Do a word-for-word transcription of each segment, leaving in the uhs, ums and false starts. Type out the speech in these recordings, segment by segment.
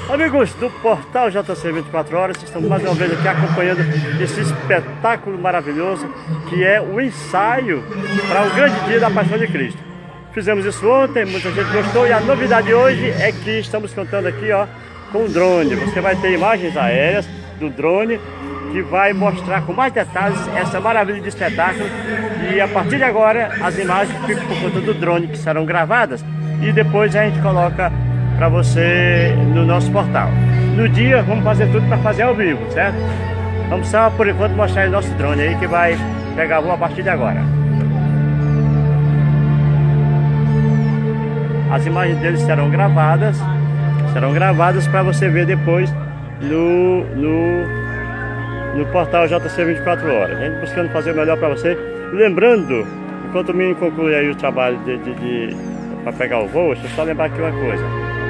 Amigos do Portal J C vinte e quatro horas, vocês estão mais uma vez aqui acompanhando esse espetáculo maravilhoso que é o ensaio para o grande dia da Paixão de Cristo. Fizemos isso ontem, muita gente gostou, e a novidade hoje é que estamos contando aqui ó, com o drone. Você vai ter imagens aéreas do drone que vai mostrar com mais detalhes essa maravilha de espetáculo, e a partir de agora as imagens ficam por conta do drone, que serão gravadas e depois a gente coloca para você no nosso portal. No dia vamos fazer tudo para fazer ao vivo, certo? Vamos só por enquanto mostrar o nosso drone aí que vai pegar voo a partir de agora. As imagens deles serão gravadas, serão gravadas para você ver depois no, no, no portal J C vinte e quatro horas. A gente buscando fazer o melhor para você. Lembrando, enquanto o menino conclui aí o trabalho de, de, de, para pegar o voo, deixa eu só lembrar aqui uma coisa.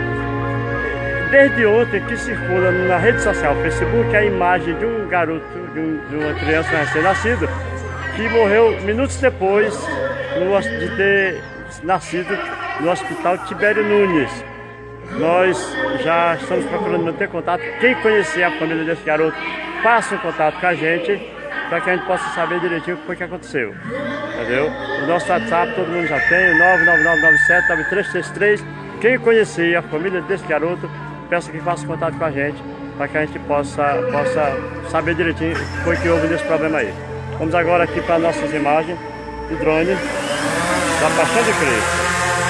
Desde ontem que circula na rede social Facebook a imagem de um garoto, de, um, de uma criança recém-nascida, que morreu minutos depois no, de ter nascido no Hospital Tibério Nunes. Nós já estamos procurando manter contato. Quem conhecer a família desse garoto, faça um contato com a gente, para que a gente possa saber direitinho o que foi que aconteceu. Entendeu? O nosso WhatsApp todo mundo já tem, o nove nove nove nove sete nove três três três. Quem conhecer a família desse garoto, peço que faça contato com a gente, para que a gente possa, possa saber direitinho o que foi que houve nesse problema aí. Vamos agora aqui para nossas imagens do drone da Paixão de Cristo.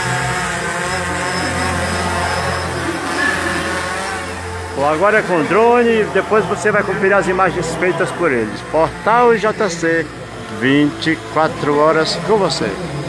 Bom, agora é com drone, depois você vai conferir as imagens feitas por eles. Portal J C vinte e quatro horas com você.